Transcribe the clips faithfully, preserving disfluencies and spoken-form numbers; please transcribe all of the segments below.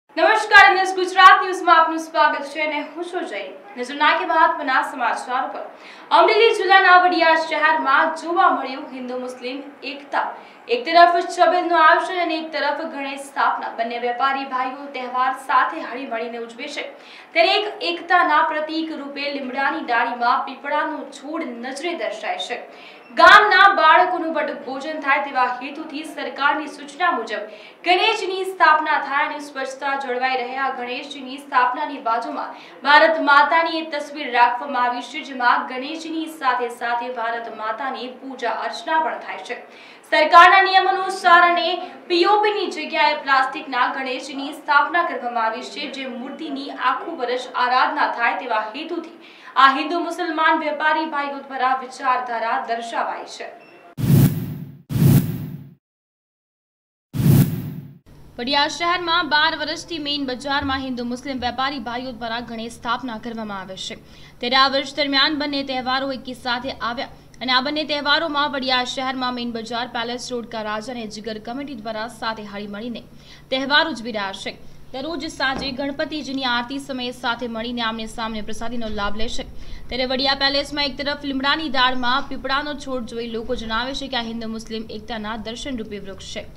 નમસ્કાર, ન્યૂઝ ગુજરાત ન્યૂઝમાં આપનું સ્વાગત છે અને હું છું જય. નજર નાખીએ મહત્વના સમાચાર પર. અમરેલી જિલ્લાના વડિયા શહેરમાં જોવા મળ્યું હિન્દુ મુસ્લિમ એકતા. એક તરફ છબીલનું આયોજન અને એક તરફ ગણેશ સ્થાપના. બંને વેપારી ભાઈઓ તહેવાર સાથે હળીમળીને ઉજવે છે. ત્યારે એક એકતાના પ્રતીક રૂપે લીમડાની ડાળીમાં પીપળાનો છોડ નજરે દર્શાય છે. ગામના બાળકોનું બટુક ભોજન થાય તેવા હેતુથી સરકારની સૂચના મુજબ ગણેશની સ્થાપના થાય અને સ્વચ્છતા જળવાઈ રહે. આ ગણેશજીની સ્થાપનાની બાજુમાં ભારત માતાની એક તસવીર રાખવામાં આવી છે, જેમાં ગણેશની સાથે સાથે ભારત માતાની પૂજા અર્ચના પણ થાય છે. સરકારના નિયમ અનુસાર અને પીઓપીની જગ્યાએ પ્લાસ્ટિકના ગણેશની સ્થાપના કરવામાં આવી છે, જે મૂર્તિની આખું વર્ષ આરાધના થાય તેવા હેતુથી આ હિન્દુ મુસલમાન વેપારી ભાઈઓ દ્વારા વિચારધારા દર્શાવાય છે. વડિયા શહેરમાં બાર વર્ષથી મેઇન બજારમાં હિન્દુ મુસ્લિમ વેપારી ભાઈઓ દ્વારા ગણેશ સ્થાપના કરવામાં આવે છે. ત્યારે આ વર્ષ દરમિયાન બંને તહેવારો એકી સાથે આવ્યા અને આ બંને તહેવારોમાં વડિયા શહેરમાં મેઇન બજાર, પેલેસ રોડ કા રાજા અને જીગર કમિટી દ્વારા સાથે હળીમળીને તહેવાર ઉજવી રહ્યા છે. દરરોજ સાંજે ગણપતિજીની આરતી સમયે સાથે મળીને આમને સામને પ્રસાદીનો લાભ લેશે. ત્યારે વડિયા પેલેસમાં એક તરફ લીમડાની ડાળમાં પીપળાનો છોડ જોઈ લોકો જણાવે છે કે આ હિન્દુ મુસ્લિમ એકતાના દર્શન રૂપે વૃક્ષ છે.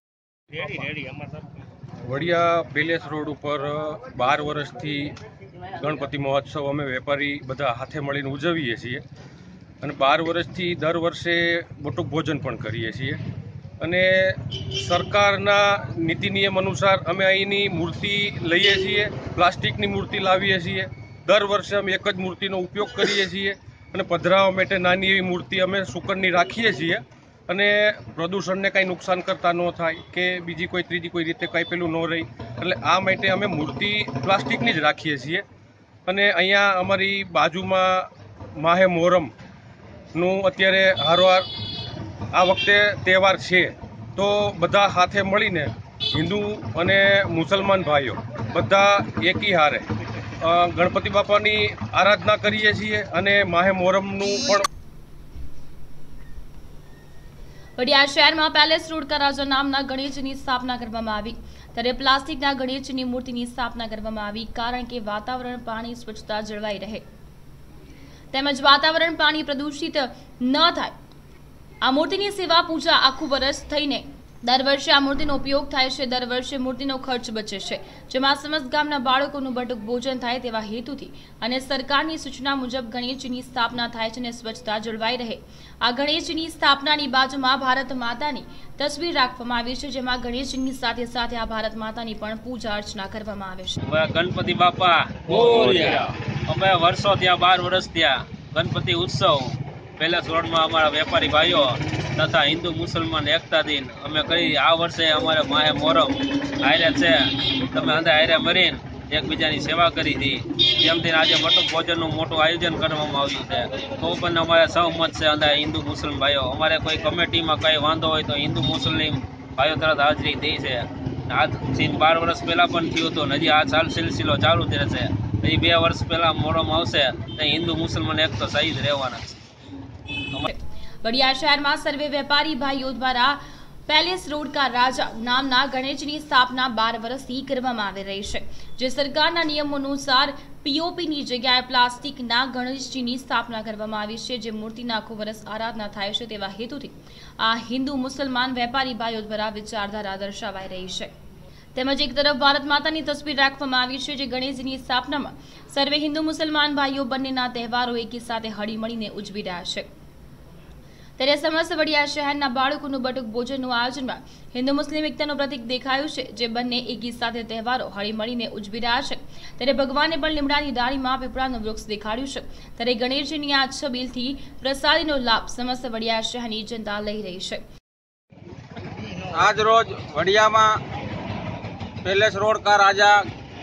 વડિયા પેલેસ રોડ ઉપર બાર વર્ષથી ગણપતિ મહોત્સવ અમે વેપારી બધા હાથે મળીને ઉજવીએ છીએ અને બાર વર્ષથી દર વર્ષે બટુક ભોજન પણ કરીએ છીએ. અને સરકારના નીતિ નિયમ અનુસાર અમે અહીંની મૂર્તિ લઈએ છીએ, પ્લાસ્ટિકની મૂર્તિ લાવીએ છીએ. દર વર્ષે અમે એક જ મૂર્તિનો ઉપયોગ કરીએ છીએ અને પધરાવવા માટે નાની એવી મૂર્તિ અમે સુકનની રાખીએ છીએ અને પ્રદૂષણને કાંઈ નુકસાન કરતા ન થાય કે બીજી કોઈ ત્રીજી કોઈ રીતે કાંઈ પેલું ન રહી, એટલે આ માટે અમે મૂર્તિ પ્લાસ્ટિકની જ રાખીએ છીએ. અને અહીંયા અમારી બાજુમાં માહે મોહરમનું અત્યારે હારવાર આ વખતે તહેવાર છે, તો બધા સાથે મળીને હિન્દુ અને મુસલમાન ભાઈઓ બધા એકી હારે ગણપતિ બાપાની આરાધના કરીએ છીએ અને માહે મોહરમનું પણ. વડિયા શહેરમાં પેલેસ રોડ કા રાજા નામના ગણેશજીની સ્થાપના કરવામાં આવી. ત્યારે પ્લાસ્ટિકના ગણેશજીની મૂર્તિની સ્થાપના કરવામાં આવી, કારણ કે વાતાવરણ પાણી સ્વચ્છતા જળવાઈ રહે તેમજ વાતાવરણ પાણી પ્રદૂષિત ન થાય. આ મૂર્તિની સેવા પૂજા આખું વર્ષ થઈને દર વર્ષે આ મૂર્તિનો ઉપયોગ થાય છે. દર વર્ષે મૂર્તિનો ખર્ચ બચે છે, જેમાં સમસ્ત ગામના બાળકોનું બટુક ભોજન થાય તેવા હેતુથી અને સરકારની સૂચના મુજબ ગણેશજીની સ્થાપના થાય છે અને સ્વચ્છતા જળવાઈ રહે. આ ગણેશજીની સ્થાપનાની બાજુમાં ભારત માતાની તસવીર રાખવામાં આવી છે, જેમાં ગણેશજીની સાથે સાથે આ ભારત માતાની પણ પૂજા અર્ચના કરવામાં આવે છે. ગણપતિ બાપા અમે વર્ષો ત્યાં બાર વર્ષ ત્યાં ગણપતિ ઉત્સવ પેલેસ રોડમાં અમારા વેપારી ભાઈઓ તથા હિન્દુ મુસલમાન એકતા દિન અમે કરી. આ વર્ષે અમારે માહે મોહરમ હારે છે, તમે અંદર હારે મરીને એકબીજાની સેવા કરી હતી. જેમથી આજે બટુક ભોજનનું મોટું આયોજન કરવામાં આવ્યું છે. તો પણ અમારે સહમત છે અંદર હિન્દુ મુસ્લિમ ભાઈઓ. અમારે કોઈ કમિટીમાં કંઈ વાંધો હોય તો હિન્દુ મુસ્લિમ ભાઈઓ તરત હાજરી દે છે. આજથી બાર વર્ષ પહેલાં પણ થયું હતું, હજી આ ચાલ સિલસિલો ચાલુ જ રહેશે. હજી બે વર્ષ પહેલાં મોહરમ આવશે તો હિન્દુ મુસલમાન એક તો સહી જ રહેવાના છે. વડિયા શહેરમાં સર્વે વેપારી ભાઈઓ દ્વારા પેલેસ રોડ કા રાજા નામના ગણેશની સ્થાપના બાર વર્ષથી કરવામાં આવી રહી છે, જે સરકારના નિયમો અનુસાર પીઓપીની જગ્યાએ પ્લાસ્ટિકના ગણેશજીની સ્થાપના કરવામાં આવી છે, જે મૂર્તિના આખું વર્ષ આરાધના થાય છે તેવા હેતુથી આ હિન્દુ મુસલમાન વેપારી ભાઈઓ દ્વારા વિચારધારા દર્શાવાઈ રહી છે. તેમજ એક તરફ ભારત માતાની તસવીર રાખવામાં આવી છે, જે ગણેશજીની સ્થાપનામાં સર્વે હિન્દુ મુસલમાન ભાઈઓ બંનેના તહેવારો એકી સાથે હળીમળીને ઉજવી રહ્યા છે. ત્યારે સમસ્ત વડિયા શહેરના બાળકોનું બટુક ભોજનનું આયોજનમાં હિન્દુ મુસ્લિમ એકતાનું પ્રતીક દેખાયું છે, જે બંને એકી સાથે તહેવારો હળીમળીને ઉજવી રહ્યા છે. ત્યારે ભગવાને પણ લીમડાની ડાળીમાં પીપળાનું વૃક્ષ દેખાડ્યું છે. ત્યારે ગણેશજીની આ છબીલથી પ્રસાદીનો લાભ સમસ્ત વડિયા શહેરની જનતા લઈ રહી છે. આજ રોજ વડિયામાં પેલેસ રોડ કા રાજા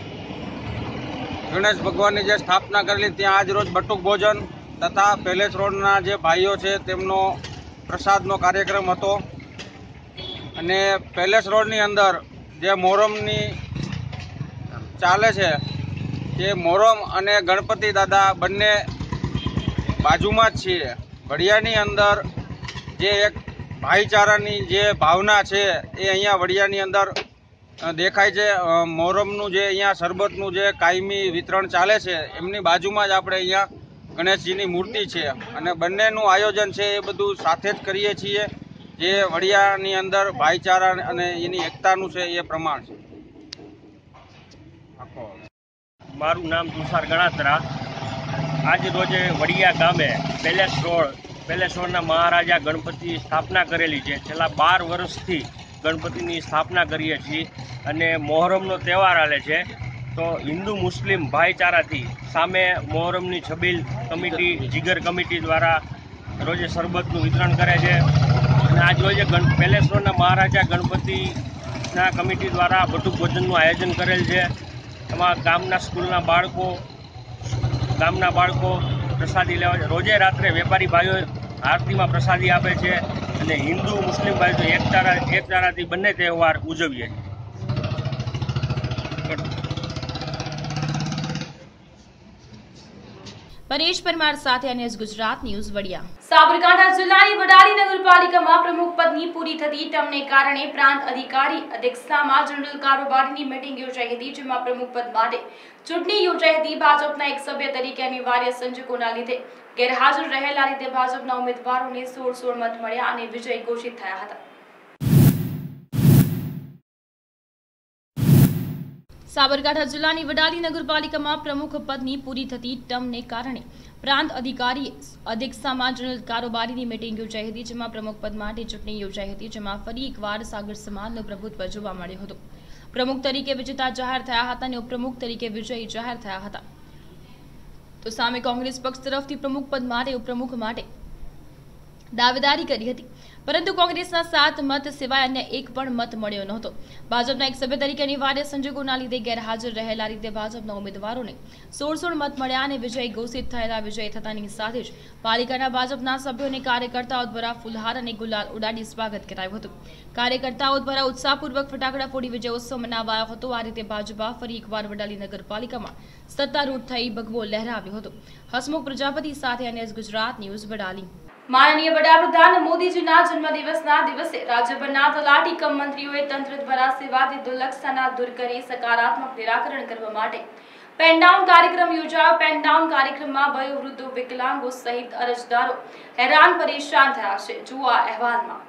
ગણેશ ભગવાનની જે સ્થાપના કરેલી, ત્યાં આજ રોજ બટુક ભોજન તથા પેલેસ રોડના જે ભાઈઓ છે તેમનો પ્રસાદનો કાર્યક્રમ હતો. અને પેલેસ રોડની અંદર જે મોહરમની ચાલે છે, તે મોહરમ અને ગણપતિ દાદા બંને બાજુમાં જ છીએ. વડિયાની અંદર જે એક ભાઈચારાની જે ભાવના છે એ અહીંયા વડિયાની અંદર દેખાય છે. મોહરમનું જે અહીંયા શરબતનું જે કાયમી વિતરણ ચાલે છે એમની બાજુમાં જ આપણે અહીંયા ગણેશજીની મૂર્તિ છે અને બંનેનું આયોજન છે એ બધું સાથે જ કરીએ છીએ. જે વડિયાની અંદર ભાઈચારા અને એની એકતાનું છે એ પ્રમાણ છે. મારું નામ તુષાર ગણાત્રા. આજ રોજે વડિયા ગામે પેલેસ રોડ પેલેસ રોડના મહારાજા ગણપતિ સ્થાપના કરેલી છે. છેલ્લા બાર વર્ષથી ગણપતિની સ્થાપના કરીએ છીએ અને મોહરમનો તહેવાર આલે છે. તો હિન્દુ મુસ્લિમ ભાઈચારાથી સામે મોહરમની છબીલ કમિટી જીગર કમિટી દ્વારા રોજે શરબતનું વિતરણ કરે છે અને આજ રોજે ગણ પેલેસ રોડના મહારાજા ગણપતિના કમિટી દ્વારા બટુક ભોજનનું આયોજન કરેલ છે. એમાં ગામના સ્કૂલના બાળકો ગામના બાળકો પ્રસાદી લેવા રોજે રાત્રે વેપારી ભાઈઓ આરતીમાં પ્રસાદી આપે છે અને હિન્દુ મુસ્લિમ ભાઈઓ એકતારા એકતારાથી બંને તહેવાર ઉજવીએ છીએ. પરેશ પરમાર સાથે અનેસ ગુજરાત ન્યૂઝ વડિયા. સાબરકાંઠા જિલ્લાની વડાલી નગરપાલિકામાં પ્રમુખ પદની પૂરી થતી ટર્મને કારણે પ્રાંત અધિકારી અધ્યક્ષતામાં જનરલ કારોબારીની મીટિંગ યોજાઈ હતી, જેમાં પ્રમુખ પદ માટે ચૂંટણી યોજાઈ હતી. ભાજપના એક સભ્ય તરીકે અનિવાર્ય સંજોગોના લીધે ગેરહાજર રહેલા રીતે ભાજપના ઉમેદવારોને સોળ સોળ મત મળ્યા અને વિજય ઘોષિત થયા હતા. સાબરકાંઠા જિલ્લાની વડાલી નગરપાલિકામાં પ્રમુખ પદની પૂરી થતી ટર્મને કારણે પ્રાંત અધિકારી અધ્યક્ષતામાં જનરલ કારોબારીની મીટિંગ યોજાઈ હતી, જેમાં પ્રમુખ પદ માટે ચૂંટણી યોજાઈ હતી, જેમાં ફરી એકવાર સાગર સમાજનું પ્રભુત્વ જોવા મળ્યું હતું. પ્રમુખ તરીકે વિજેતા જાહેર થયા હતા અને ઉપપ્રમુખ તરીકે વિજયી જાહેર થયા હતા. તો સામે કોંગ્રેસ પક્ષ તરફથી પ્રમુખ પદ માટે ઉપપ્રમુખ માટે દાવેદારી કરી હતી, પરંતુ કોંગ્રેસના સાત મત સિવાય અન્ય એક પણ મત મળ્યો નહોતો. ભાજપના એક સભ્ય તરીકે અનિવાર્ય સંજોગોના લીધે ગેરહાજર રહેલા રીતે ભાજપના ઉમેદવારોને સોળ સોળ મત મળ્યા અને વિજય ઘોષિત થયેલા વિજય થતાની સાથે જ પાલિકાના ભાજપના સભ્યોને કાર્યકર્તાઓ દ્વારા ફુલહાર અને ગુલાલ ઉડાડી સ્વાગત કરાયું હતું. કાર્યકર્તાઓ દ્વારા ઉત્સાહપૂર્વક ફટાકડા ફોડી વિજય ઉત્સવ મનાવાયો હતો. આ રીતે ભાજપા ફરી એકવાર વડાલી નગરપાલિકામાં સત્તારૂઢ થઈ ભગવો લહેરાવ્યો હતો. હસમુખ પ્રજાપતિ સાથે અનેસ ગુજરાત ન્યૂઝ વડાલી. માનનીય વડાપ્રધાન મોદીજીના જન્મદિવસના દિવસે રાજ્યભરના તલાટી કમ મંત્રીઓએ તંત્ર દ્વારા સેવાથી દુર્લક્ષતાના દૂર કરી સકારાત્મક નિરાકરણ કરવા માટે પેન ડાઉન કાર્યક્રમ યોજાયો. પેન ડાઉન કાર્યક્રમમાં વયોવૃદ્ધો, વિકલાંગો સહિત અરજદારો હેરાન પરેશાન થયા છે. જુઓ આ અહેવાલમાં.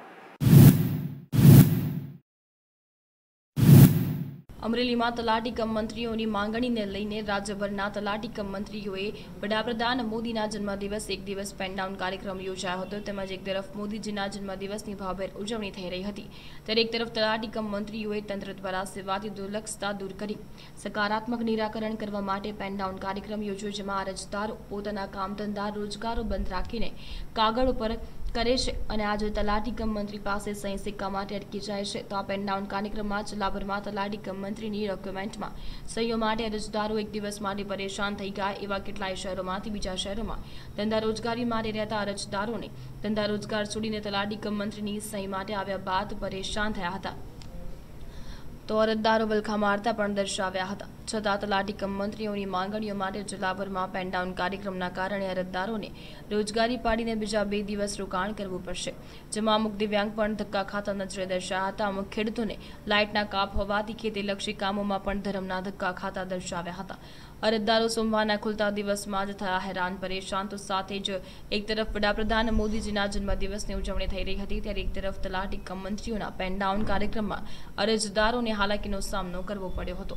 અમરેલીમાં તલાટી કમ મંત્રીઓની માંગણીને લઈને રાજ્યભરના તલાટી કમ મંત્રીઓએ વડાપ્રધાન મોદીના જન્મદિવસ એક દિવસ પેન ડાઉન કાર્યક્રમ યોજાયો હતો. તેમજ એક તરફ મોદીજીના જન્મદિવસની ભાવભેર ઉજવણી થઈ રહી હતી, ત્યારે એક તરફ તલાટી કમ મંત્રીઓએ તંત્ર દ્વારા સેવાથી દુર્લક્ષતા દૂર કરી સકારાત્મક નિરાકરણ કરવા માટે પેન ડાઉન કાર્યક્રમ યોજ્યો, જેમાં અરજદારો પોતાના કામ ધંધા રોજગારો બંધ રાખીને કાગળ ઉપર કરે છે અને આજે તલાટી કમ મંત્રી પાસે સહી સિક્કા માટે અટકી જાય છે. તો આ પેન ડાઉન કાર્યક્રમમાં જિલ્લાભરમાં તલાટી કમ મંત્રીની ડોક્યુમેન્ટમાં સહીઓ માટે અરજદારો એક દિવસ માટે પરેશાન થઈ ગયા. એવા કેટલાય શહેરોમાંથી બીજા શહેરોમાં ધંધા રોજગારી માટે રહેતા અરજદારોને ધંધા રોજગાર છોડીને તલાટી કમ મંત્રીની સહી માટે આવ્યા બાદ પરેશાન થયા હતા. તો અરજદારો વલખા મારતા પણ દર્શાવ્યા હતા. છતાં તલાટી કમ મંત્રીઓની માંગણીઓ માટે જિલ્લાભરમાં પેન ડાઉન કાર્યક્રમના કારણે અરજદારોને રોજગારી પાડીને બીજા બે દિવસ રોકાણ કરવું પડશે, જેમાં અમુક દિવ્યાંગ પણ ધક્કા ખાતા નજરે દર્શાયા હતા. અમુક ખેડૂતોને લાઇટના કાપ હોવાથી ખેતીલક્ષી કામોમાં પણ ધરમના ધક્કા ખાતા દર્શાવ્યા હતા. અરજદારો સોમવારના ખુલતા દિવસમાં જ થયા હેરાન પરેશાન. તો સાથે જ એક તરફ વડાપ્રધાન મોદીજીના જન્મદિવસની ઉજવણી થઈ રહી હતી, ત્યારે એક તરફ તલાટી કમ મંત્રીઓના પેન ડાઉન કાર્યક્રમમાં અરજદારોને હાલાકીનો સામનો કરવો પડ્યો હતો.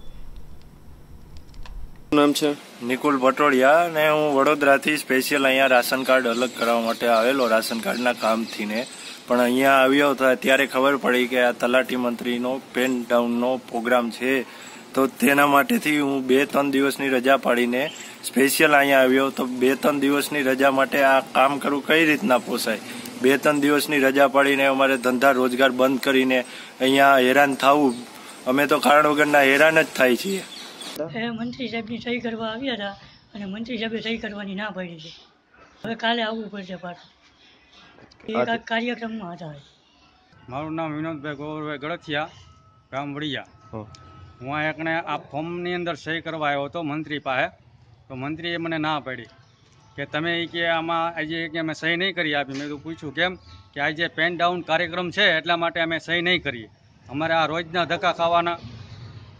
નામ છે નિકુલ પટોડિયા અને હું વડોદરાથી સ્પેશિયલ અહીંયા રાશન કાર્ડ અલગ કરાવવા માટે આવેલો રાશન કાર્ડના કામથી ને પણ અહીંયા આવ્યો ત્યારે ખબર પડી કે આ તલાટી મંત્રીનો પેન ડાઉનનો પ્રોગ્રામ છે. તો તેના માટેથી હું બે ત્રણ દિવસની રજા પાડીને સ્પેશિયલ અહીંયા આવ્યો. તો બે ત્રણ દિવસની રજા માટે આ કામ કરવું કઈ રીતના પોસાય? બે ત્રણ દિવસની રજા પાડીને અમારે ધંધા રોજગાર બંધ કરીને અહીંયા હેરાન થવું, અમે તો કારણ વગરના હેરાન જ થાય છીએ. એ મંત્રી સાહેબની સહી કરવા આવ્યા હતા અને મંત્રી સાહેબે સહી કરવાની ના પાડી છે. હવે કાલે આવવું પડશે પાછું. એ કાર્યક્રમમાં હતા. મારું નામ વિનોદભાઈ ગોવરભાઈ ગળથિયા, ગામ વડિયા. હું આ એકને આ ફોર્મની અંદર સહી કરવા આવ્યો હતો મંત્રી પાસે. તો મંત્રીએ મને ના પાડી કે તમે કે આમાં આજે કે અમે સહી નહીં કરી આપી. મેં તો પૂછ્યું કેમ? કે આજે પેન ડાઉન કાર્યક્રમ છે એટલા માટે અમે સહી નહીં કરીએ. અમારે આ રોજના ધક્કા ખાવાના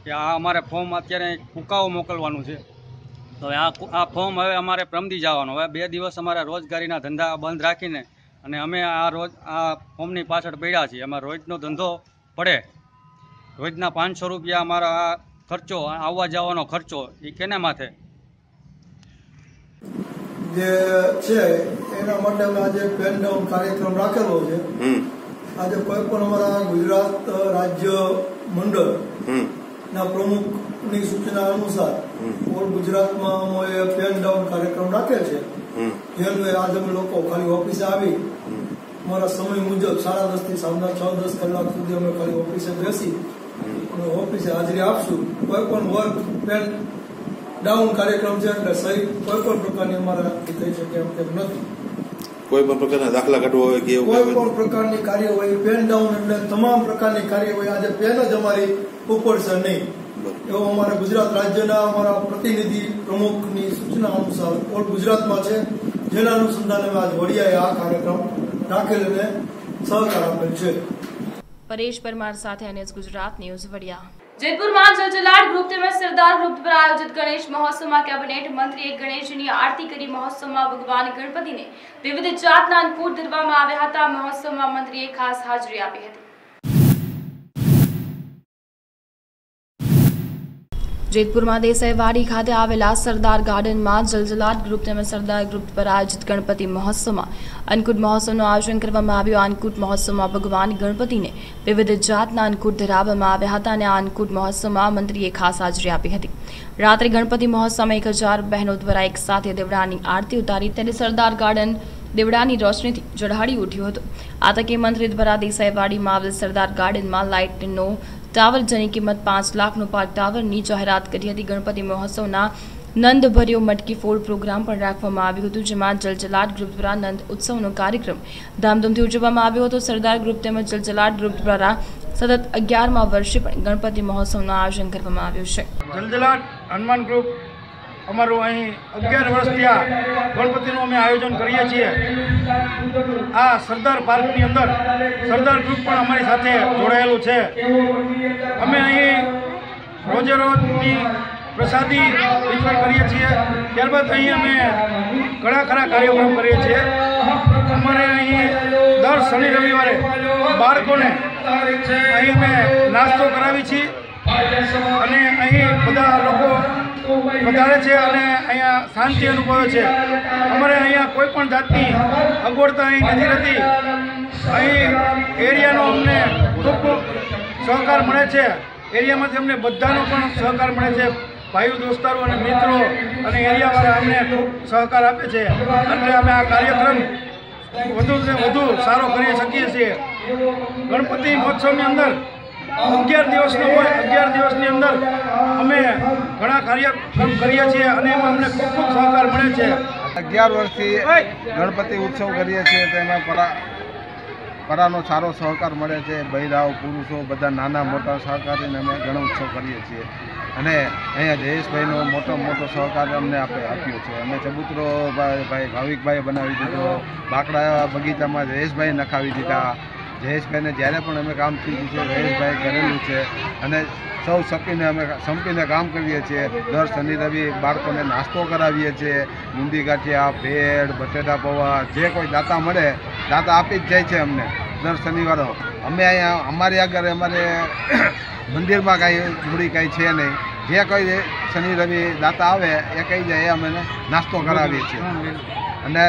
કે આ અમારે ફોર્મ અત્યારે કુકાઓ મોકલવાનું છે, તો આ આ ફોર્મ હવે અમારે પ્રમદી જવાનું. હવે બે દિવસ અમારા રોજગારીના ધંધા બંધ રાખીને અને અમે આ રોજ આ ફોર્મની પાછળ પડ્યા છીએ. અમારો રોજનો ધંધો પડે, રોજના પાંચસો રૂપિયા અમારા આ ખર્ચો, આવવા જવાનો ખર્ચો એ કેને માથે? જે છે એના માટે અમે આજે પેન ડાઉન કાર્યક્રમ રાખેલો છે. આજે કોઈ પણ અમારા ગુજરાત રાજ્ય મંડળ ના પ્રમુખની સૂચના અનુસાર ઓલ ગુજરાતમાં અમે પેન ડાઉન કાર્યક્રમ રાખેલ છે. જેનું આજે અમે લોકો ખાલી ઓફિસે આવી અમારા સમય મુજબ સાડા દસ થી સાંજના છ દસ કલાક સુધી અમે ખાલી ઓફિસે બેસી ઓફિસે હાજરી આપશું. કોઈ પણ વર્ક પેન ડાઉન કાર્યક્રમ છે એટલે સહી કોઈ પણ પ્રકારની અમારા થઈ શકે એમ તેમ નથી. કોઈ પણ પ્રકારના દાખલા કાઢવા હોય કે કોઈ પણ પ્રકારની કાર્યવાહી પેન ડાઉન એટલે તમામ પ્રકારની કાર્યવાહી આજે પેન જ અમારી ઉપર છે નહીં, એવો અમારા ગુજરાત રાજ્યના અમારા પ્રતિનિધિ પ્રમુખની સૂચના અનુસાર ઓલ ગુજરાતમાં છે. જેના અનુસંધાને આજ વડિયાએ આ કાર્યક્રમ રાખેલ અને સહકાર આપેલ છે. પરેશ પરમાર સાથે એનએસ ગુજરાત ન્યૂઝ વડિયા. જેતપુરમાં જલજલાડ ગ્રુપ તેમજ સરદાર ગ્રુપ દ્વારા આયોજિત ગણેશ મહોત્સવમાં કેબિનેટ મંત્રીએ ગણેશજીની આરતી કરી મહોત્સવમાં ભગવાન ગણપતિને વિવિધ જાતના અન્નકૂટ ધરવામાં આવ્યા હતા. મહોત્સવમાં મંત્રીએ ખાસ હાજરી આપી હતી. જેતપુરમાં દેસાઈવાડી ખાતે આવેલા સરદાર ગાર્ડનમાં જલજલાડ ગ્રુપ તેમજ સરદાર ગ્રુપ પર આયોજિત ગણપતિ મહોત્સવમાં અન્નકૂટ મહોત્સવનું આયોજન કરવામાં આવ્યું. અન્નકૂટ મહોત્સવમાં ભગવાન ગણપતિને વિવિધ જાતના અન્નકૂટ ધરાવવામાં આવ્યા હતા અને આ અન્નકૂટ મહોત્સવમાં મંત્રીએ ખાસ હાજરી આપી હતી. રાત્રે ગણપતિ મહોત્સવમાં એક હજાર બહેનો દ્વારા એક સાથે દેવડાની આરતી ઉતારી તેને સરદાર ગાર્ડન દેવડાની રોશનીથી ઝળહળી ઉઠ્યું હતું. આ તકે મંત્રી દ્વારા દેસાઈવાડીમાં આવેલ સરદાર ગાર્ડનમાં લાઇટનો ટાવર જેની કિંમત પાંચ લાખનો પાર્ક ટાવરની જાહેરાત કરી હતી. ગણપતિ મહોત્સવના નંદ ભર્યો મટકી ફોડ પ્રોગ્રામ પણ રાખવામાં આવ્યું હતું, જેમાં જલજલાડ ગ્રુપ દ્વારા નંદ ઉત્સવનો કાર્યક્રમ ધામધૂમથી ઉજવવામાં આવ્યો હતો. સરદાર ગ્રુપ તેમજ જલજલાડ ગ્રુપ દ્વારા સતત અગિયારમા વર્ષે પણ ગણપતિ મહોત્સવનું આયોજન કરવામાં આવ્યું છે. જલજલાડ હનુમાન ગ્રુપ અમારું અહીં અગિયાર વર્ષ ત્યાં ગણપતિનું અમે આયોજન કરીએ છીએ. આ સરદાર પાર્કની અંદર સરદાર ગ્રુપ પણ અમારી સાથે જોડાયેલું છે. અમે અહીં રોજે રોજની પ્રસાદી વિતરણ કરીએ છીએ. ત્યારબાદ અહીં અમે ઘણા ખરા કાર્યક્રમ કરીએ છીએ. અમારે અહીં દર શનિ રવિવારે બાળકોને અહીં અમે નાસ્તો કરાવી છીએ અને અહીં બધા લોકો વધારે છે અને અહીંયા શાંતિ અનુભવે છે. અમારે અહીંયા કોઈ પણ જાતની અગવડતા અહીં નથી રહેતી. અહીં એરિયાનો અમને ખૂબ ખૂબ સહકાર મળે છે. એરિયામાંથી અમને બધાનો પણ સહકાર મળે છે. ભાઈઓ દોસ્તારો અને મિત્રો અને એરિયાવાળા અમને ખૂબ સહકાર આપે છે. એટલે અમે આ કાર્યક્રમ વધુ ને વધુ સારો કરી શકીએ છીએ. ગણપતિ મહોત્સવની અંદર અગિયાર દિવસનો હોય, અગિયાર દિવસની અંદર અમે ઘણા કાર્યક્રમ કરીએ છીએ અને એમાં અમને ખૂબ ખૂબ સહકાર મળે છે. અગિયાર વર્ષથી ગણપતિ ઉત્સવ કરીએ છીએ તેમાં પરા પરાનો સારો સહકાર મળે છે. બૈરાઓ પુરુષો બધા નાના મોટા સહકારીને અમે ગણ ઉત્સવ કરીએ છીએ અને અહીંયા જયેશભાઈનો મોટો મોટો સહકાર અમને આપે આપ્યો છે. અમે ચબૂતરો ભાઈ ભાવિકભાઈએ બનાવી દીધો, બાકડા બગીચામાં જયેશભાઈ નખાવી દીધા. જયેશભાઈને જ્યારે પણ અમે કામ થયું છે જયેશભાઈ કરેલું છે અને સૌ સંપીને અમે સંપીને કામ કરીએ છીએ. દર શનિ રવિ બાળકોને નાસ્તો કરાવીએ છીએ. બુંદી ગાંઠિયા, ભેળ, બટેટા પૌવા જે કોઈ દાતા મળે દાતા આપી જ જાય છે અમને દર શનિવારે. અમે અહીંયા અમારી આગળ અમારે મંદિરમાં કાંઈ મૂડી કાંઈ છે નહીં. જે કોઈ શનિ રવિ દાતા આવે એ કહી જાય એ અમે નાસ્તો કરાવીએ છીએ અને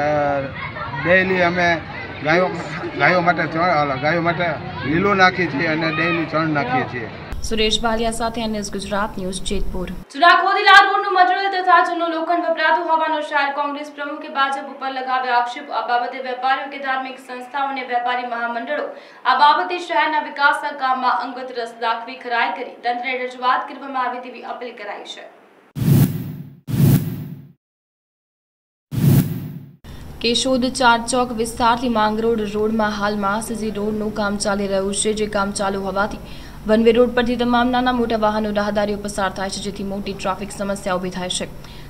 ડેઈલી અમે ગાયો ગાયો માટે ગાયો માટે લીલો નાખીએ છીએ અને ડેઈલી ચણ નાખીએ છીએ. સુરેશ ભાલિયા સાથે એનએસ ગુજરાત ન્યૂઝ જેતપુર. જૂના ખોદીલા રોડનું મટીરીયલ તથા જૂનું લોખંડ વપરાતું હોવાનો શહેર કોંગ્રેસ પ્રમુખે ભાજપ ઉપર લગાવ્યો આક્ષેપ. આ બાબતે વેપારીઓ કે ધાર્મિક સંસ્થાઓ અને વેપારી મહામંડળો આ બાબતે શહેરના વિકાસના કામમાં અંગત રસ દાખવી ખરાઈ કરી તંત્રને રજૂઆત કરવામાં આવે તેવી અપીલ કરાઈ છે. કેશોદ ચાર ચોક વિસ્તારથી માંગરોળ રોડમાં હાલમાં સીસી રોડનું કામ ચાલી રહ્યું છે, જે કામ ચાલુ હોવાથી વન વે રોડ પરથી તમામ નાના મોટા વાહનો રાહદારીઓ પસાર થાય છે, જેથી મોટી ટ્રાફિક સમસ્યા ઊભી થાય છે.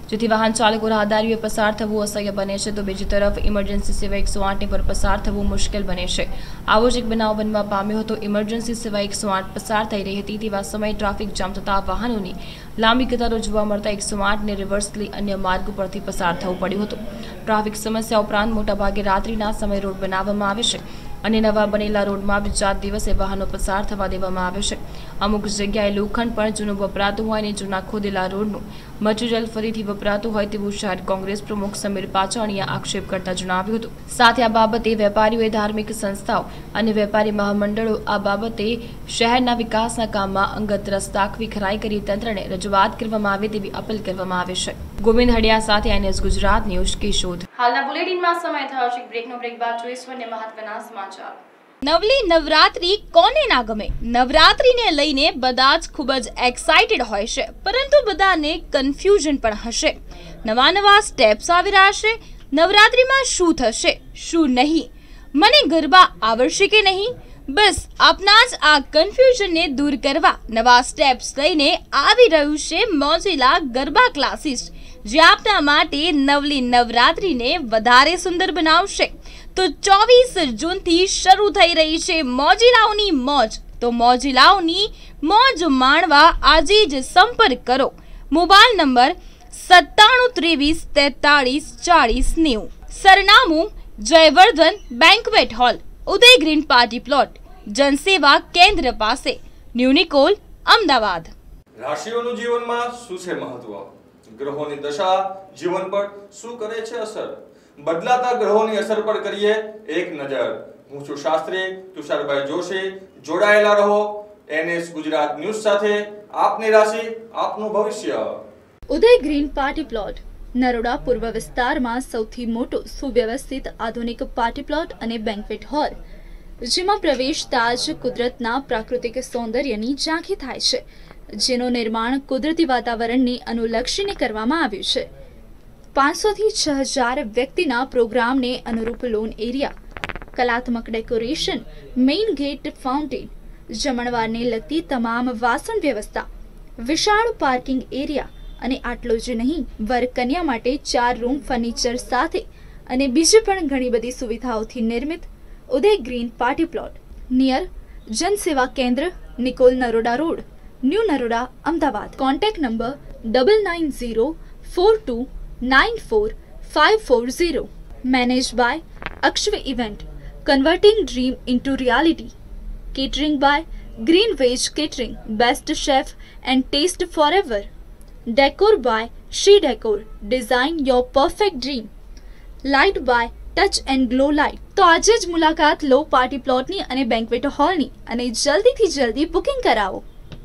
જેથી વાહન ચાલકો રાહદારીઓએ પસાર થવું અસહ્ય બને છે, તો બીજી તરફ ઇમરજન્સી સેવા એકસો આઠ પર પસાર થવું મુશ્કેલ બને છે। આવો જ એક બનાવ બનવા પામ્યો હતો। ઇમરજન્સી સેવા એકસો આઠ પસાર થઈ રહી હતી તેવા સમયે ટ્રાફિક જામ થતા વાહનોની લાંબી કતારો જોવા મળતા એકસો આઠ ને રિવર્સ લઈ અન્ય માર્ગ પરથી પસાર થવું પડ્યું હતું। ટ્રાફિક સમસ્યા ઉપરાંત મોટાભાગે રાત્રિના સમયે રોડ બનાવવામાં આવે છે અને નવા બનેલા રોડમાં બી ચાર દિવસે વાહનો પસાર થવા દેવામાં આવે છે। અમુક જગ્યાએ લોખંડ પણ જૂનું વપરાતું હોય અને જૂના ખોદેલા રોડનું મટીરિયલ ફરીથી વપરાતું હોય તેવું શહેર કોંગ્રેસ પ્રમુખ સમીર પાચાણીએ આક્ષેપ કરતા જણાવ્યું હતું। સાથે આ બાબતે વેપારીઓએ, ધાર્મિક સંસ્થાઓ અને વેપારી મહામંડળો આ બાબતે શહેરના વિકાસના કામમાં અંગત રસ દાખવી ખરાઈ કરી તંત્રને રજૂઆત કરવામાં આવે તેવી અપીલ કરવામાં આવે છે। ગોવિંદ હડિયા સાથે એનએસ ગુજરાત ન્યૂઝ કેશોદ। હાલના બુલેટિનમાં સમય થયો છે બ્રેકનો બ્રેક બાદ જોઈશું અન્ય મહત્વના સમાચાર। નવલી નવરાત્રી કોને ના ગમે? નવરાત્રીને લઈને બધા જ ખૂબ જ એક્સાઇટેડ હોય છે, પરંતુ બધાને કન્ફ્યુઝન પણ હશે। નવા નવા સ્ટેપ્સ આવી રહ્યા છે। નવરાત્રીમાં શું થશે, શું નહીં? મને ગરબા આવડશે કે નહીં? બસ આપના જ આ કન્ફ્યુઝનને દૂર કરવા નવા સ્ટેપ્સ લઈને આવી રહ્યું છે મોજીલા ગરબા ક્લાસીસ, જે આપના માટે નવલી નવરાત્રીને વધારે સુંદર બનાવશે। તો ચોવીસ જૂનથી શરૂ થઈ રહી છે મોજીલાઓની મોજ। તો મોજીલાઓની મોજ માણવા આજે જ સંપર્ક કરો। મોબાઈલ નંબર સત્તાણું ત્રેવીસ તેતાળીસ ચાળીસ નેવું। સરનામું Jayvardhan banquet hall, Uday green party plot, Janseva Kendra પાસે, ન્યૂ નિકોલ, અમદાવાદ। રાશિઓનું જીવનમાં શું છે મહત્વ? ગ્રહોની દશા જીવન પર શું કરે છે અસર? બદલાતા ગ્રહોની અસર પર કરીએ એક નજર। હું છું શાસ્ત્રી તુષારભાઈ જોશી। જોડાયેલા રહો એનએસ ગુજરાત ન્યૂઝ સાથે। આપની રાશિ, આપનું ભવિષ્ય। Uday green party plot Naroda પૂર્વ વિસ્તારમાં સૌથી મોટો સુવ્યવસ્થિત આધુનિક પાર્ટી પ્લોટ અને બેન્ક્વેટ હોલ, જેમાં પ્રવેશતા જ કુદરતના પ્રાકૃતિક સૌંદર્યની ઝાંખી થાય છે, જેનું નિર્માણ કુદરતી વાતાવરણને અનુલક્ષીને કરવામાં આવ્યું છે। પાંચસો થી છ હજાર વ્યક્તિના પ્રોગ્રામને અનુરૂપ લોન એરિયા, કલાત્મક ડેકોરેશન, મેઇન ગેટ, ફાઉન્ટેન, જમણવારને લગતી તમામ વાસણ વ્યવસ્થા, વિશાળ પાર્કિંગ એરિયા અને આટલું જ નહીં, વર કન્યા માટે ચાર રૂમ ફર્નિચર સાથે અને બીજી પણ ઘણી બધી સુવિધાઓથી નિર્મિત Uday green party plot near Janseva Kendra, Nikol, Naroda road, new Naroda, Ahmedabad. Contact number double nine zero four two nine four five four zero. Manage by Akshvay event, converting dream into reality. Catering by green veg catering, best chef and taste for ever. Decor by Shri decor, design your perfect dream. Light by touch and glow light. તો આજે જ મુલાકાત લો party પ્લોટની અને banquet હોલની અને જલ્દીથી જલ્દી booking કરાવો।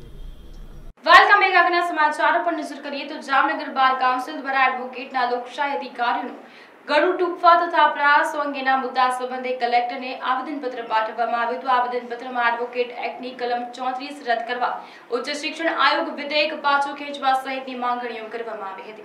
Welcome back. આગળના સમાચારો પર નજર કરીએ તો જામનગર બાર કાઉન્સિલ દ્વારા એડવોકેટના લોકશાહી અધિકારીઓનું ગળું ટૂંકવા તથા પ્રયાસો અંગેના મુદ્દા સંબંધે કલેક્ટરને આવેદનપત્ર પાઠવવામાં આવ્યું હતું। આવેદનપત્રમાં એડવોકેટ એક્ટની કલમ ચોત્રીસ રદ કરવા, ઉચ્ચ શિક્ષણ આયોગ વિધેયક પાછું ખેંચવા સહિતની માંગણીઓ કરવામાં આવી હતી।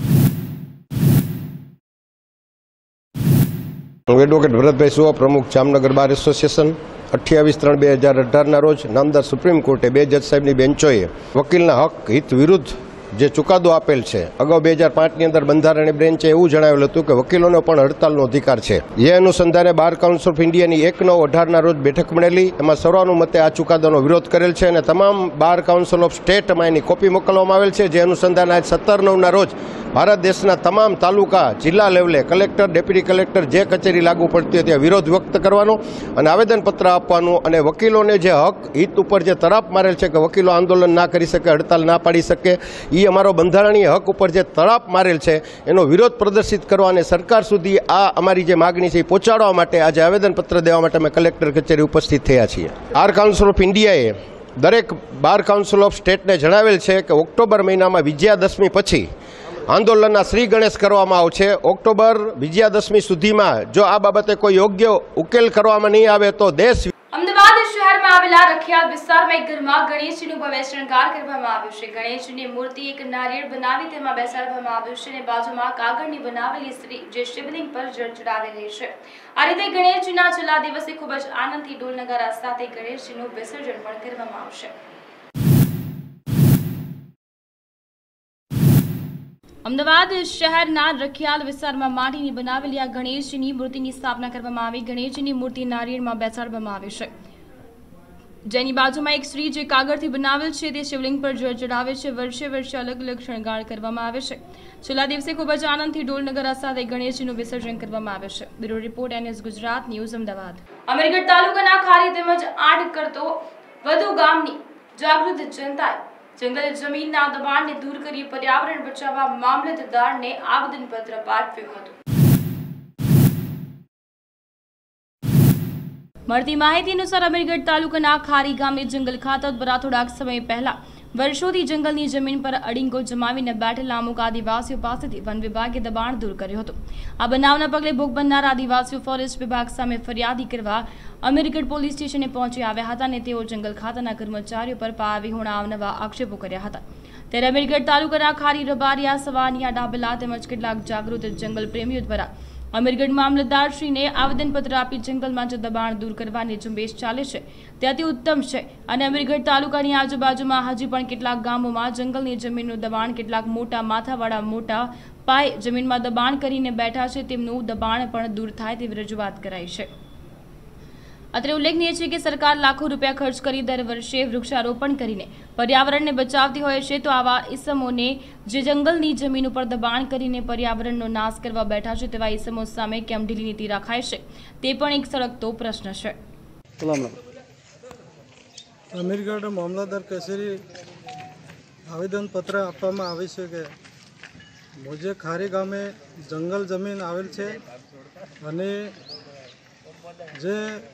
એડવોકેટ ભરતભાઈ સુવા, પ્રમુખ જામનગર બાર એસોસિએશન। અઠ્યાવીસ ત્રણ બે હજાર અઢારના રોજ નામદાર સુપ્રીમ કોર્ટે બે જજ સાહેબની બેન્ચોએ વકીલના હક હિત વિરુદ્ધ જે ચુકાદો આપેલ છે, અગાઉ બે હજાર પાંચની અંદર બંધારણીય બેન્ચે એવું જણાવેલું હતું કે વકીલોનો પણ હડતાલનો અધિકાર છે। એ અનુસંધાને બાર કાઉન્સિલ ઓફ ઇન્ડિયાની એક નવ અઢારના રોજ બેઠક મળેલી, એમાં સર્વાનુમતે આ ચુકાદાનો વિરોધ કરેલ છે અને તમામ બાર કાઉન્સિલ ઓફ સ્ટેટમાં એની કોપી મોકલવામાં આવેલ છે। જે અનુસંધાને આજ સત્તર નવના રોજ ભારત દેશના તમામ તાલુકા, જિલ્લા લેવલે કલેક્ટર, ડેપ્યુટી કલેક્ટર જે કચેરી લાગુ પડતી હોય ત્યાં વિરોધ વ્યક્ત કરવાનો અને આવેદનપત્ર આપવાનું અને વકીલોને જે હક હિત ઉપર જે તરાપ મારેલ છે કે વકીલો આંદોલન ના કરી શકે, હડતાલ ના પાડી શકે, એ અમારો બંધારણીય હક ઉપર જે તરાપ મારેલ છે એનો વિરોધ પ્રદર્શિત કરવા અને સરકાર સુધી આ અમારી જે માગણી છે એ પહોંચાડવા માટે આજે આવેદનપત્ર દેવા માટે અમે કલેક્ટર કચેરી ઉપસ્થિત થયા છીએ। બાર કાઉન્સિલ ઓફ ઇન્ડિયાએ દરેક બાર કાઉન્સિલ ઓફ સ્ટેટને જણાવેલ છે કે ઓક્ટોબર મહિનામાં વિજયાદશમી પછી આંદોલનના શ્રી ગણેશ કરવામાં આવશે। ઓક્ટોબર વિજયાદશમી સુધીમાં જો આ બાબતે કોઈ યોગ્ય ઉકેલ કરવામાં નહીં આવે તો દેશ અમદાવાદ શહેરમાં આવેલા રખિયાલ વિસ્તારમાં એક ઘરમાં ગણેશજીનું ભવ્ય શણગાર કરવામાં આવ્યું છે। ગણેશજીની મૂર્તિ એક નારિયેળ બનાવી તેમાં બેસાડવામાં આવ્યું છે અને બાજુમાં કાગળની બનાવેલી સ્ત્રી જે શિવલિંગ પર જળ ચડાવી રહી છે। આ રીતે ગણેશજીના છેલ્લા દિવસે ખૂબ જ આનંદથી ઢોલ નગારા સાથે ગણેશજીનું વિસર્જન પણ કરવામાં આવશે। અમદાવાદ શહેરના રખિયાલ વિસ્તારમાં માટીની બનાવેલી આ ગણેશજીની મૂર્તિની સ્થાપના કરવામાં આવી. ગણેશજીની મૂર્તિ નારિયેળમાં બેસાડવામાં આવી છે, જેની બાજુમાં એક શ્રી જે કાગળથી બનાવેલ છે તે શિવલિંગ પર જળ ચડાવે છે. વર્ષે વર્ષે અલગ અલગ શણગાર કરવામાં આવે છે. છેલ્લા દિવસે ખૂબ જ આનંદથી ઢોલ નગારા સાથે ગણેશજીનું વિસર્જન કરવામાં આવે છે. Bureau report NS Gujarat news Ahmedabad. Amirgadh તાલુકાના ખારી તેમજ આઠ કરતો વધુ ગામની જાગૃત જનતાએ જંગલ જમીનના દબાણને દૂર કરી પર્યાવરણ બચાવવા મામલતદારને આવેદનપત્ર પાઠવ્યું હતું. મળતી માહિતી અનુસાર અમીરગઢ તાલુકાના ખારી ગામે જંગલ ખાતા દ્વારા થોડાક સમય પહેલા વર્ષોથી જંગલની જમીન પર અડીંગો જમાવીને બેઠેલા અમુક આદિવાસીઓ પાસેથી વન વિભાગે દબાણ દૂર કર્યું હતું. આ બનાવના પગલે ભોગ બનનાર આદિવાસીઓ ફોરેસ્ટ વિભાગ સામે ફરિયાદી કરવા અમીરગઢ પોલીસ સ્ટેશને પહોંચી આવ્યા હતા અને તેઓ જંગલ ખાતાના કર્મચારીઓ પર પાયાવિહોણા અવનવા આક્ષેપો કર્યા હતા. ત્યારે અમીરગઢ તાલુકાના ખારી, રબારિયા, સવાનિયા, ડાબલા તેમજ કેટલાક જાગૃત જંગલ પ્રેમીઓ દ્વારા અમીરગઢ મામલતદારશ્રીને આવેદનપત્ર આપી જંગલમાં જે દબાણ દૂર કરવાની ઝુંબેશ ચાલે છે તે અતિ ઉત્તમ છે અને અમીરગઢ તાલુકાની આજુબાજુમાં હજી પણ કેટલાક ગામોમાં જંગલની જમીનનું દબાણ કેટલાક મોટા માથાવાળા મોટા પાયે જમીનમાં દબાણ કરીને બેઠા છે, તેમનું દબાણ પણ દૂર થાય તેવી રજૂઆત કરાઈ છે. અત્રે ઉલ્લેખનીય છે કે સરકાર લાખો રૂપિયા ખર્ચ કરી દર વર્ષે વૃક્ષારોપણ કરીને પર્યાવરણને બચાવતી હોય છે, તો આવા ઈસમોને જે જંગલની જમીન ઉપર દબાણ કરીને પર્યાવરણનો નાશ કરવા બેઠા છે તેવા ઈસમો સામે કેમ ઢીલી નીતિ રખાય છે તે પણ એક સળગતો પ્રશ્ન છે. અમીરગઢ મામલતદાર કચેરી આવેદનપત્ર આપવામાં આવે છે કે મોજે ખારી ગામે જંગલ જમીન આવેલ છે અને જે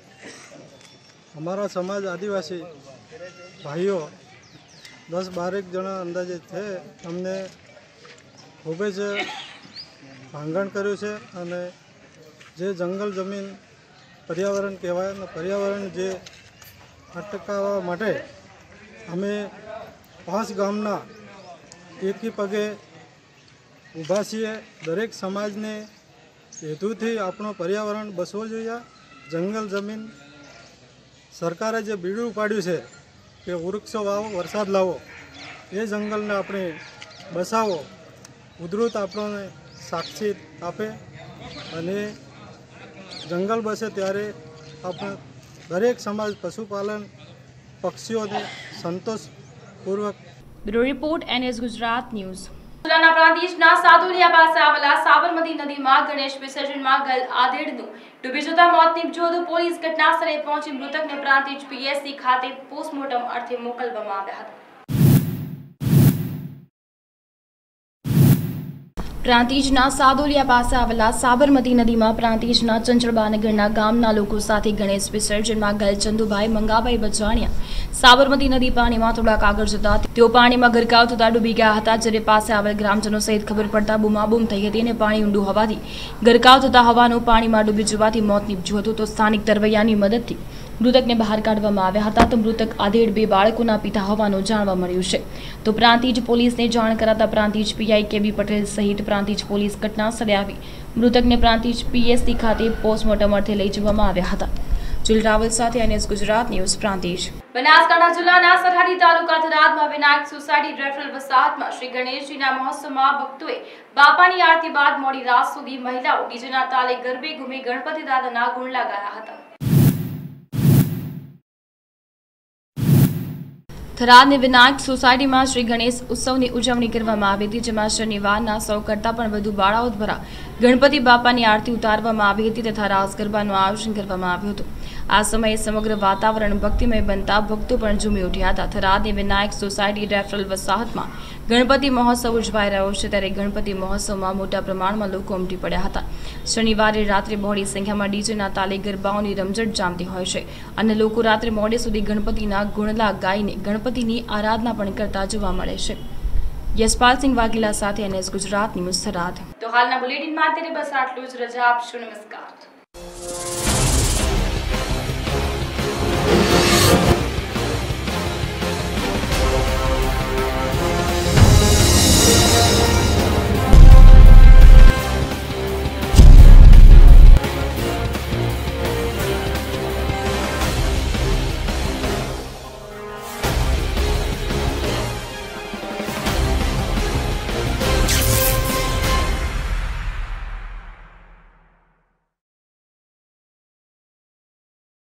અમારા સમાજ આદિવાસી ભાઈઓ દસ બારેક જણા અંદાજે છે, અમને ખૂબ જ ભાંગણ કર્યું છે અને જે જંગલ જમીન પર્યાવરણ કહેવાય અને પર્યાવરણ જે અટકાવવા માટે અમે પાંચ ગામના એકી પગે ઊભા છીએ. દરેક સમાજને હેતુથી આપણું પર્યાવરણ બસવું જોઈએ. જંગલ જમીન સરકારે જે બીડું પાડ્યું છે કે વૃક્ષો વાવો, વરસાદ લાવો, એ જંગલને આપણે બસાવો, કુદરત આપણને સાક્ષી આપે અને જંગલ બસે ત્યારે આપણે દરેક સમાજ પશુપાલન પક્ષીઓને સંતોષપૂર્વક. Bureau report NS Gujarat news. જિલ્લાના પ્રાંતિજના સાદુલિયા પાસે આવેલા સાબરમતી નદીમાં ગણેશ વિસર્જનમાં ગયેલ આધેડનું ડૂબી જતા મોત નીપજ્યું હતું. પોલીસ ઘટના સ્થળે પહોંચી મૃતકને પ્રાંતિજ પીએસસી ખાતે પોસ્ટમોર્ટમ અર્થે મોકલવામાં આવ્યા હતા. પ્રાંતિજના સાદોલિયા પાસે આવેલા સાબરમતી નદીમાં પ્રાંતિજના ચંચળબાનગરના ગામના લોકો સાથે ગણેશ વિસર્જનમાં ગયેલ ચંદુભાઈ મંગાભાઈ બજાણિયા સાબરમતી નદી પાણીમાં થોડાક આગળ જતા તેઓ પાણીમાં ગરકાવ થતા ડૂબી ગયા હતા. જ્યારે પાસે આવેલ ગ્રામજનો સહિત ખબર પડતા બૂમાબૂમ થઈ હતી અને પાણી ઊંડું હોવાથી ગરકાવ થતા હોવાનું પાણીમાં ડૂબી જવાથી મોત નીપજ્યું હતું. તો સ્થાનિક તરવૈયાની મદદથી મૃતકને બહાર કાઢવામાં આવ્યા હતા. તો મૃતક આધેડ બે બાળકોના પિતા હોવાનું જાણવા મળ્યું છે. તો પ્રાંતિજ પોલીસને જાણ કરાતા પ્રાંતિજ પીઆઈ કેબી પટેલ સહિત પ્રાંતિજ પોલીસ ઘટના સ્થળે આવી મૃતકને પ્રાંતિજ પીએસસી ખાતે પોસ્ટમોર્ટમ અર્થે લઈ જવામાં આવ્યા હતા. જુલ રાવલ સાથે એનએસ ગુજરાત ન્યૂઝ પ્રાંતિજ. બનાસકાંઠા જિલ્લાના સરહદી તાલુકા થરાદમાં વિનાયક સોસાયટી રેફરલ વસાહતમાં શ્રી ગણેશજીના મહોત્સવમાં ભક્તોએ બાપાની આરતી બાદ મોડી રાત સુધી મહિલાઓ ડીજેના તાલે ગરબે ઘૂમી ગણપતિ દાદાના ગુણલા ગાયા હતા. થરાદની વિનાયક સોસાયટીમાં શ્રી ગણેશ ઉત્સવની ઉજવણી કરવામાં આવી હતી, જેમાં શનિવારના સૌ કરતાં પણ વધુ બાળાઓ દ્વારા ગણપતિ બાપાની આરતી ઉતારવામાં આવી હતી તથા રાસ ગરબાનું આયોજન કરવામાં આવ્યું હતું. આ સમયે સમગ્ર વાતાવરણ ભક્તિમય બનતા ભક્તો પણ ઝૂમી ઉઠ્યા હતા. થરાદની વિનાયક સોસાયટી રેફરલ વસાહતમાં ગણપતિ મહોત્સવ ઉજવાઈ રહ્યો છે, ત્યારે ગણપતિ મહોત્સવમાં મોટા પ્રમાણમાં લોકો ઉમટી પડ્યા હતા. શનિવારે રાત્રે બહોળી સંખ્યામાં ડીજેના તાલે ગરબાઓની રમઝટ જામતી હોય છે અને લોકો રાત્રે મોડે સુધી ગણપતિના ગુણલા ગાઈને ગણપતિની આરાધના પણ કરતા જોવા મળે છે. યશપાલસિંહ વાઘેલા સાથે એનએસ ગુજરાત ન્યૂઝ થરાદ. તો હાલના બુલેટિનમાં અત્યારે બસ આટલું જ. રજા આપશો. નમસ્કાર.